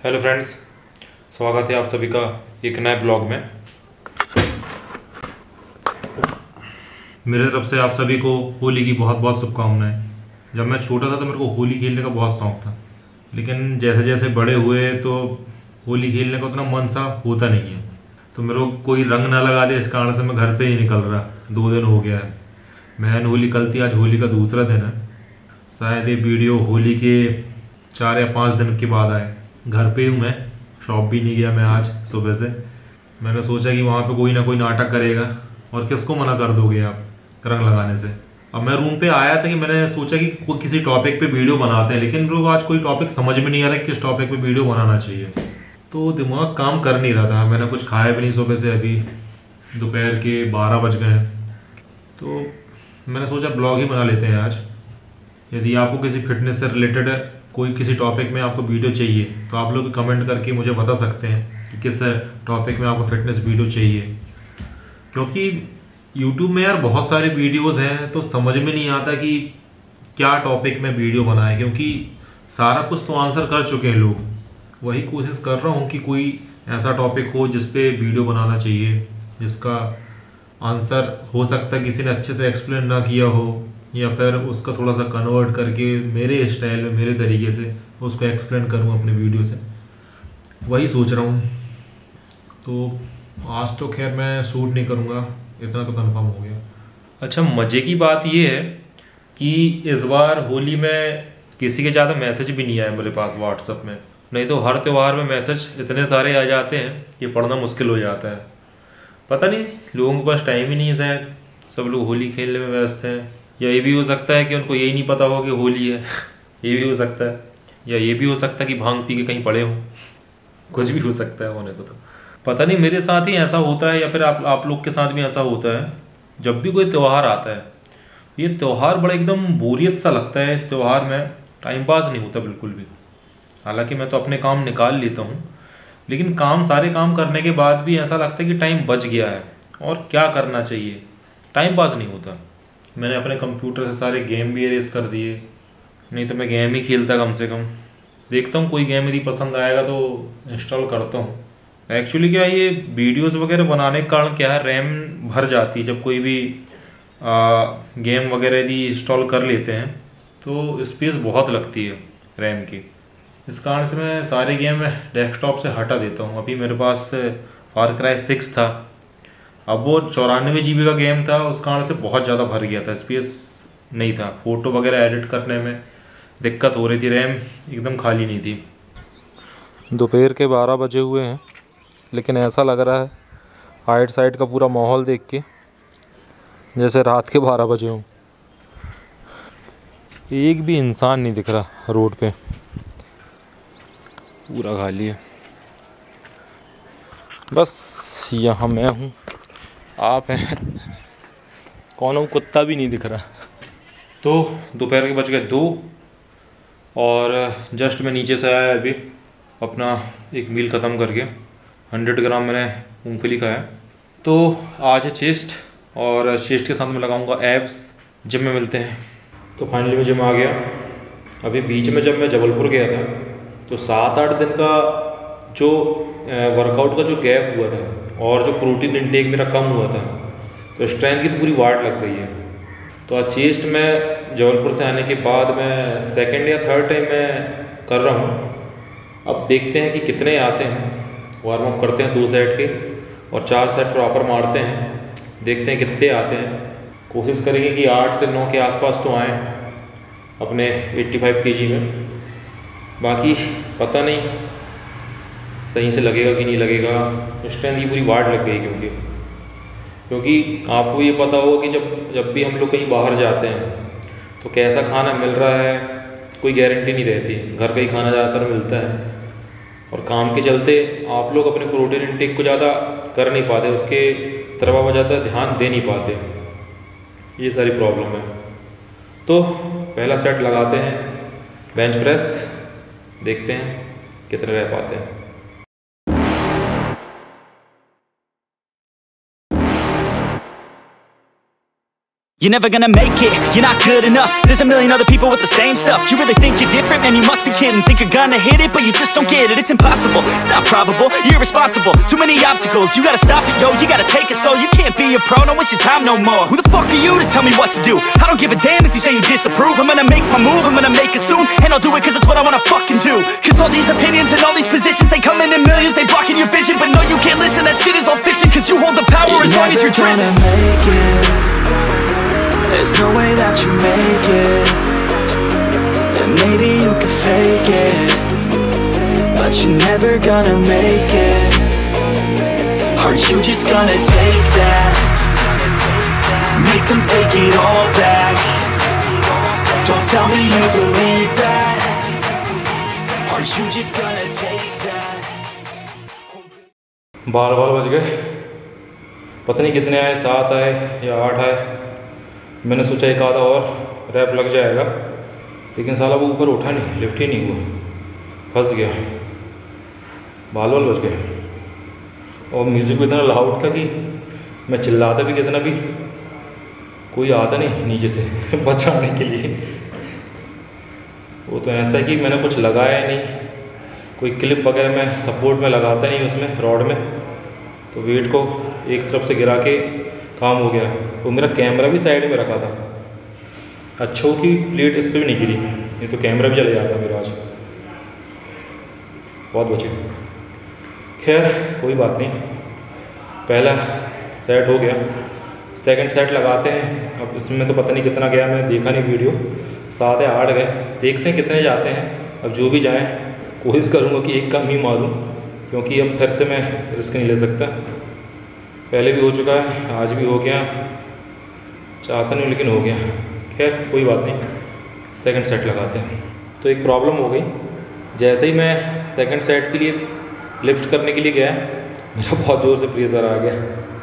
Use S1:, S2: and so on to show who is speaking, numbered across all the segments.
S1: Hello friends, स्वागत है आप सभी का एक नए ब्लॉग में। मेरे तरफ से आप सभी को होली की बहुत बहुत शुभकामनाएं। जब मैं छोटा था तो मेरे को होली खेलने का बहुत शौक था, लेकिन जैसे जैसे बड़े हुए तो होली खेलने का उतना मन सा होता नहीं है। तो मेरे को कोई रंग ना लगा दे, इस कारण से मैं घर से ही निकल रहा। 2 दिन हो गया है। मैन होली कल थी, आज होली का दूसरा दिन है। शायद ये वीडियो होली के 4 या 5 दिन के बाद आए। घर पे हूँ मैं, शॉप भी नहीं गया मैं आज सुबह से। मैंने सोचा कि वहाँ पे कोई ना कोई नाटक करेगा, और किसको मना कर दोगे आप रंग लगाने से। अब मैं रूम पे आया था कि मैंने सोचा कि कोई किसी टॉपिक पे वीडियो बनाते हैं, लेकिन लोग आज कोई टॉपिक समझ में नहीं आ रहा किस टॉपिक पे वीडियो बनाना चाहिए। तो दिमाग काम कर नहीं रहा था। मैंने कुछ खाया भी नहीं सुबह से, अभी दोपहर के 12 बज गए हैं। तो मैंने सोचा ब्लॉग ही बना लेते हैं आज। यदि आपको किसी फिटनेस से रिलेटेड कोई किसी टॉपिक में आपको वीडियो चाहिए तो आप लोग कमेंट करके मुझे बता सकते हैं कि किस टॉपिक में आपको फिटनेस वीडियो चाहिए। क्योंकि यूट्यूब में यार बहुत सारे वीडियोस हैं, तो समझ में नहीं आता कि क्या टॉपिक में वीडियो बनाए, क्योंकि सारा कुछ तो आंसर कर चुके हैं लोग। वही कोशिश कर रहा हूँ कि कोई ऐसा टॉपिक हो जिस पे वीडियो बनाना चाहिए, जिसका आंसर हो सकता है किसी ने अच्छे से एक्सप्लेन ना किया हो, या फिर उसका थोड़ा सा कन्वर्ट करके मेरे स्टाइल में मेरे तरीके से उसको एक्सप्लेन करूँ अपने वीडियो से। वही सोच रहा हूँ। तो आज तो खैर मैं शूट नहीं करूँगा, इतना तो कंफर्म हो गया। अच्छा, मज़े की बात ये है कि इस बार होली में किसी के ज़्यादा मैसेज भी नहीं आए मेरे पास व्हाट्सएप में। नहीं तो हर त्यौहार में मैसेज इतने सारे आ जाते हैं कि पढ़ना मुश्किल हो जाता है। पता नहीं, लोगों के पास टाइम ही नहीं है शायद, सब लोग होली खेलने में व्यस्त हैं। या ये भी हो सकता है कि उनको यही नहीं पता हो कि होली है। ये भी हो सकता है। या ये भी हो सकता है कि भांग पी के कहीं पड़े हों। कुछ भी हो सकता है होने को। तो पता नहीं, मेरे साथ ही ऐसा होता है या फिर आप लोग के साथ भी ऐसा होता है। जब भी कोई त्यौहार आता है, ये त्यौहार बड़ा एकदम बोरियत सा लगता है। इस त्यौहार में टाइम पास नहीं होता बिल्कुल भी। हालांकि मैं तो अपने काम निकाल लेता हूँ, लेकिन सारे काम करने के बाद भी ऐसा लगता है कि टाइम बच गया है और क्या करना चाहिए, टाइम पास नहीं होता। मैंने अपने कंप्यूटर से सारे गेम भी इरेज कर दिए, नहीं तो मैं गेम ही खेलता कम से कम। देखता हूँ कोई गेम यदि पसंद आएगा तो इंस्टॉल करता हूँ। एक्चुअली क्या है, ये वीडियोस वगैरह बनाने के कारण क्या है, रैम भर जाती है। जब कोई भी गेम वगैरह यदि इंस्टॉल कर लेते हैं तो स्पेस बहुत लगती है रैम की। इस कारण से मैं सारे गेम डेस्कटॉप से हटा देता हूँ। अभी मेरे पास फार क्राई 6 था, अब वो 94 GB का गेम था, उस कारण से बहुत ज़्यादा भर गया था, स्पेस नहीं था। फ़ोटो वगैरह एडिट करने में दिक्कत हो रही थी, रैम एकदम खाली नहीं थी।
S2: दोपहर के 12 बजे हुए हैं, लेकिन ऐसा लग रहा है आइट साइड का पूरा माहौल देख के जैसे रात के 12 बजे हों। एक भी इंसान नहीं दिख रहा रोड पे, पूरा खाली है। बस यहाँ मैं हूँ, आप हैं, कौन हूँ, कुत्ता भी नहीं दिख रहा।
S1: तो दोपहर के बज गए 2 और जस्ट मैं नीचे से आया अभी अपना एक मील ख़त्म करके। 100 ग्राम मैंने मूँगफली खाया। तो आज है चेस्ट, और चेस्ट के साथ में लगाऊंगा एब्स। जिम में मिलते हैं। तो फाइनली मैं जिम आ गया। अभी बीच में जब मैं जबलपुर गया था तो 7-8 दिन का जो वर्कआउट का जो गैप हुआ था और जो प्रोटीन इंटेक मेरा कम हुआ था, तो स्ट्रेंथ की तो पूरी वाट लग गई है। तो आज चेस्ट में जबलपुर से आने के बाद मैं सेकंड या थर्ड टाइम मैं कर रहा हूँ। अब देखते हैं कि कितने आते हैं। वार्म अप करते हैं 2 सेट के और 4 सेट प्रॉपर मारते हैं, देखते हैं कितने आते हैं। कोशिश करेंगे कि 8 से 9 के आसपास तो आएँ अपने 85 kg में। बाकी पता नहीं सही से लगेगा कि नहीं लगेगा। स्ट्रेंथ की पूरी वाट लग गई, क्योंकि आपको ये पता होगा कि जब भी हम लोग कहीं बाहर जाते हैं तो कैसा खाना मिल रहा है कोई गारंटी नहीं रहती। घर का ही खाना ज़्यादातर मिलता है, और काम के चलते आप लोग अपने प्रोटीन इंटेक को ज़्यादा कर नहीं पाते, उसके तरफ आप ज़्यादा ध्यान दे नहीं पाते। ये सारी प्रॉब्लम है। तो पहला सेट लगाते हैं बेंच प्रेस, देखते हैं कितने रह पाते हैं।
S3: You're never gonna make it, you're not good enough. There's a million other people with the same stuff. You really think you're different? Man, you must be kidding. Think you're gonna hit it, but you just don't get it. It's impossible, it's not probable, you're irresponsible. Too many obstacles, you gotta stop it, yo. You gotta take it slow, you can't be a pro. Don't waste your time no more. Who the fuck are you to tell me what to do? I don't give a damn if you say you disapprove. I'm gonna make my move, I'm gonna make it soon. And I'll do it cause it's what I wanna fucking do. Cause all these opinions and all these positions, they come in millions, they blocking your vision. But no, you can't listen, that shit is all fiction. Cause you hold the power as long as you're dreaming.
S4: There's no way that you make it. And maybe you can fake it, but you're never gonna make it. Are you just gonna take that? Make them take it all back. Don't tell me you believe that. Are you just gonna take that?
S1: 12 बज गए, पता नहीं कितने आए, 7 आए या 8 आए। मैंने सोचा एक आधा और रैप लग जाएगा, लेकिन साला वो ऊपर उठा नहीं, लिफ्ट ही नहीं हुआ, फंस गया। 12 बज गए और म्यूज़िक इतना लाउड था कि मैं चिल्लाता भी कितना भी कोई आता नहीं नीचे से बचाने के लिए। वो तो ऐसा है कि मैंने कुछ लगाया नहीं, कोई क्लिप वगैरह मैं सपोर्ट में लगाता नहीं उसमें रॉड में, तो वेट को एक तरफ से गिरा के काम हो गया। वो मेरा कैमरा भी साइड में रखा था, अच्छों की प्लेट इस पर भी नहीं गिरी, नहीं तो कैमरा भी चले जाता मेरा आज। बहुत बचे, खैर कोई बात नहीं। पहला सेट हो गया, सेकंड सेट लगाते हैं। अब इसमें तो पता नहीं कितना गया, मैं देखा नहीं वीडियो, 7 या 8 गए, देखते हैं कितने जाते हैं। अब जो भी जाए कोशिश करूँगा कि एक कम ही मारूँ, क्योंकि अब फिर से मैं रिस्क नहीं ले सकता। पहले भी हो चुका है, आज भी हो गया, चाहता नहीं लेकिन हो गया। खैर कोई बात नहीं, सेकंड सेट लगाते हैं। तो एक प्रॉब्लम हो गई, जैसे ही मैं सेकंड सेट के लिए लिफ्ट करने के लिए गया, मेरा बहुत ज़ोर से प्रेशर आ गया।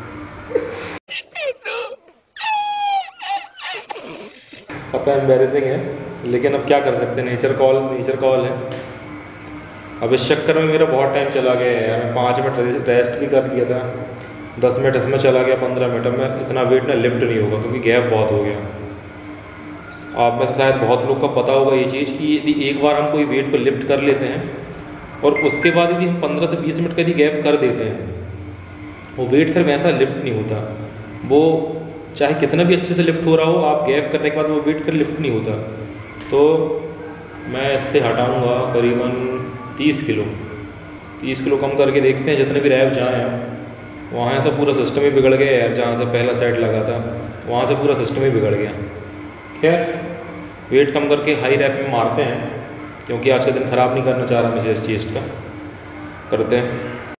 S1: पता है एम्बैरेसिंग है, लेकिन अब क्या कर सकते हैं, नेचर कॉल है। अब इस चक्कर में मेरा बहुत टाइम चला गया है यार। 5 मिनट रेस्ट भी कर लिया था, 10 मिनट इसमें चला गया, 15 मिनट में इतना वेट ना लिफ्ट नहीं होगा, क्योंकि गैप बहुत हो गया। आप में से शायद बहुत लोग को पता होगा ये चीज़ कि यदि एक बार हम कोई वेट को लिफ्ट कर लेते हैं और उसके बाद यदि हम 15 से 20 मिनट का यदि गैप कर देते हैं, वो वेट फिर वैसा लिफ्ट नहीं होता। वो चाहे कितना भी अच्छे से लिफ्ट हो रहा हो, आप गैप करने के बाद वो वेट फिर लिफ्ट नहीं होता। तो मैं इससे हटाऊँगा करीबन 30 किलो कम करके देखते हैं, जितने भी रैप जाएँ। वहाँ से पूरा सिस्टम ही बिगड़ गया यार, जहाँ से पहला सेट लगा था वहाँ से पूरा सिस्टम ही बिगड़ गया। खैर वेट कम करके हाई रैप में मारते हैं, क्योंकि आज का दिन ख़राब नहीं करना चाह रहा मैं इस चीज़ का। करते हैं।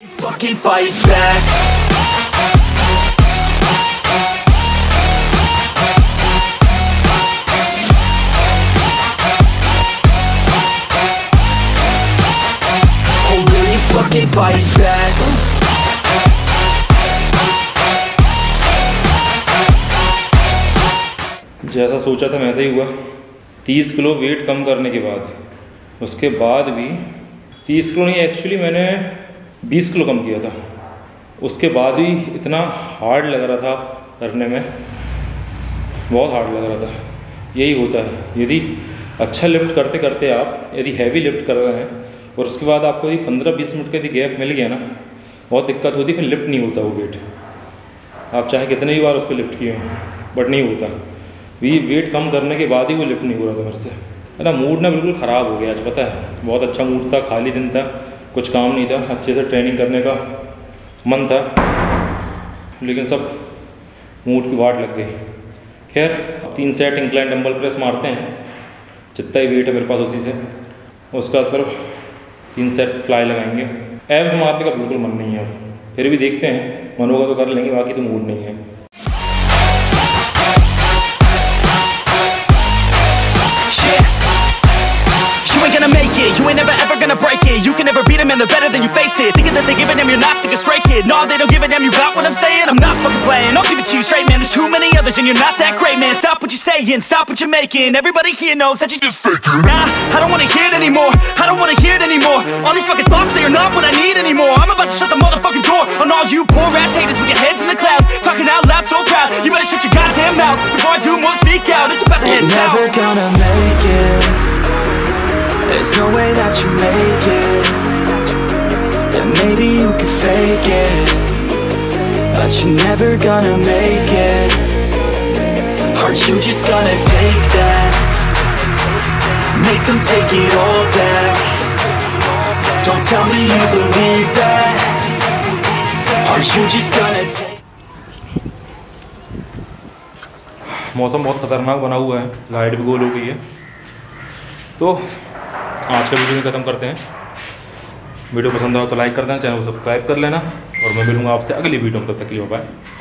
S1: जैसा सोचा था वैसा ही हुआ। 30 किलो वेट कम करने के बाद, उसके बाद भी 30 किलो नहीं, एक्चुअली मैंने 20 किलो कम किया था। उसके बाद भी इतना हार्ड लग रहा था करने में, बहुत हार्ड लग रहा था। यही होता है, यदि अच्छा लिफ्ट करते करते आप यदि हैवी लिफ्ट कर रहे हैं और उसके बाद आपको यदि 15-20 मिनट का यदि गैप मिल गया ना, बहुत दिक्कत होती, फिर लिफ्ट नहीं होता वो वेट। आप चाहे कितने ही बार उसको लिफ्ट किए हों, बट नहीं होता। वेट कम करने के बाद ही वो लिफ्ट नहीं हो रहा था मेरे से। मेरा मूड ना बिल्कुल ख़राब हो गया आज, पता है। बहुत अच्छा मूड था, खाली दिन था, कुछ काम नहीं था, अच्छे से ट्रेनिंग करने का मन था, लेकिन सब मूड की वाट लग गई। खैर 3 सेट इंक्लाइन डंबल प्रेस मारते हैं, जितना ही वेट है मेरे पास उसी से। उसके बाद फिर 3 सेट फ्लाई लगाएंगे। एब्स मारने का बिल्कुल मन नहीं है, फिर भी देखते हैं, मन होगा तो कर लेंगे, बाकी तो मूड नहीं है।
S3: You ain't never ever gonna break it. You can never beat them and they're better than you, face it. Thinking that they giving them, you're not thinking straight, kid. No, they don't give a damn, you got what I'm saying? I'm not fucking playing, I'll give it to you straight, man. There's too many others and you're not that great, man. Stop what you're saying, stop what you're making. Everybody here knows that you just faking. Nah, I don't wanna hear it anymore, I don't wanna hear it anymore. All these fucking thoughts, they are not what I need anymore. I'm about to shut the motherfucking fucking door on all you poor ass haters with your heads in the clouds, talking out loud so proud. You better shut your goddamn mouth before I do more, speak out. It's about to head south.
S4: You're never gonna make it. There's no way that you make it. And maybe you can fake it, but you're never gonna make it. Are you just gonna take that? Make them take it all back. Don't tell me you believe that. Are you just gonna take?
S2: मौसम बहुत ख़तरनाक बना हुआ है, light भी गोल हो गई है। तो आज का वीडियो ख़त्म करते हैं। वीडियो पसंद आए तो लाइक कर देना, चैनल को सब्सक्राइब कर लेना और मैं मिलूँगा आपसे अगली वीडियो में। तब तक के लिए बाय।